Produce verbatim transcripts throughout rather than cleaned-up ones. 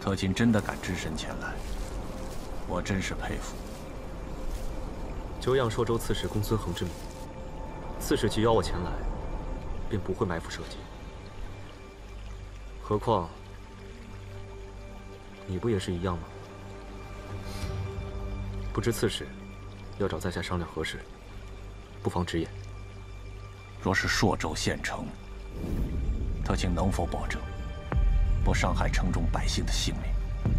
特勤真的敢只身前来，我真是佩服。 久仰朔州刺史公孙恒之名，刺史既邀我前来，便不会埋伏设计。何况你不也是一样吗？不知刺史要找在下商量何事，不妨直言。 若是朔州县城，特勤能否保证不伤害城中百姓的性命？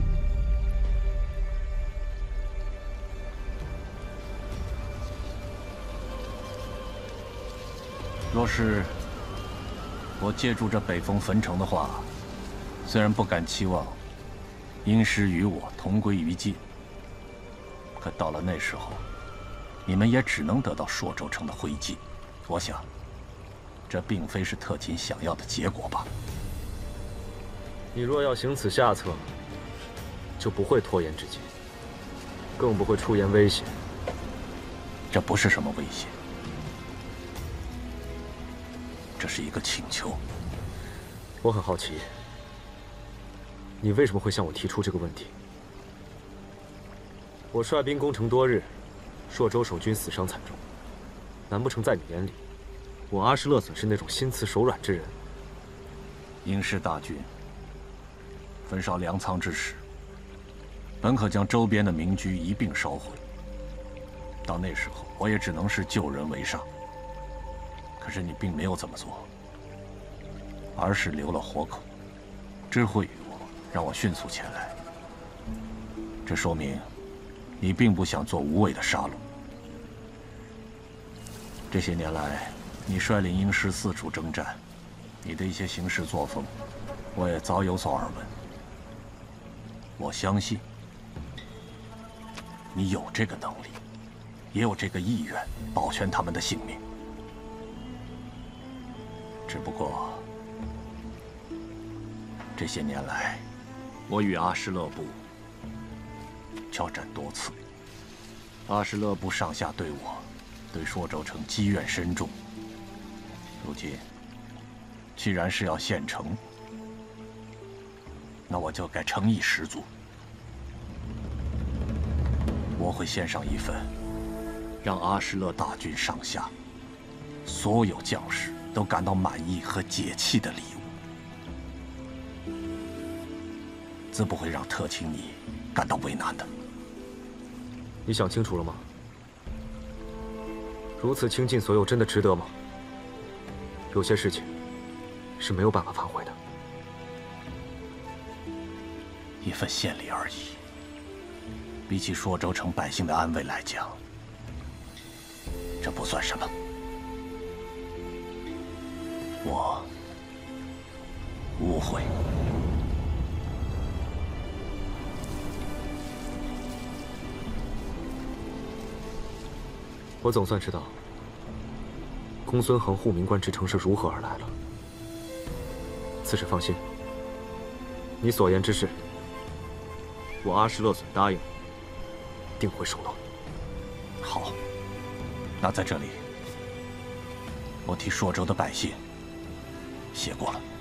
若是我借助这北风汾城的话，虽然不敢期望英师与我同归于尽，可到了那时候，你们也只能得到朔州城的灰烬。我想，这并非是特勤想要的结果吧？ 你若要行此下策，就不会拖延之计，更不会出言威胁。 这不是什么威胁，这是一个请求。 我很好奇，你为什么会向我提出这个问题？我率兵攻城多日，朔州守军死伤惨重，难不成在你眼里，我阿什勒损是那种心慈手软之人？ 英师大军焚烧粮仓之时，本可将周边的民居一并烧毁。到那时候，我也只能是救人为上。可是你并没有这么做，而是留了活口，知会于我，让我迅速前来。这说明你并不想做无谓的杀戮。这些年来，你率领英师四处征战，你的一些行事作风，我也早有所耳闻。我相信你有这个能力，也有这个意愿保全他们的性命。只不过这些年来，我与阿什勒部交战多次，阿什勒部上下对我，对朔州城积怨深重。如今既然是要献城，那我就该诚意十足。我会献上一份让阿什勒大军上下所有将士都感到满意和解气的礼物，自不会让特勤你感到为难的。 你想清楚了吗？如此倾尽所有，真的值得吗？有些事情是没有办法反悔的。 一份献礼而已，比起朔州城百姓的安危来讲，这不算什么。我误会。 我总算知道公孙恒护民官之城是如何而来了。刺史放心，你所言之事，我阿什勒损答应，定会守诺。 好，那在这里，我替朔州的百姓谢过了。